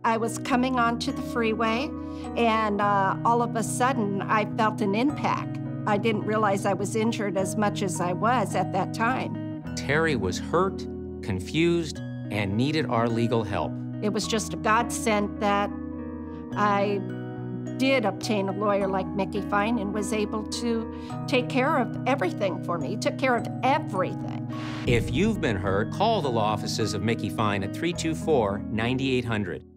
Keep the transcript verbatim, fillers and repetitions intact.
I was coming onto the freeway, and uh, all of a sudden, I felt an impact. I didn't realize I was injured as much as I was at that time. Terri was hurt, confused, and needed our legal help. It was just a godsend that I did obtain a lawyer like Mickey Fine and was able to take care of everything for me. He took care of everything. If you've been hurt, call the law offices of Mickey Fine at three two four, nine eight hundred.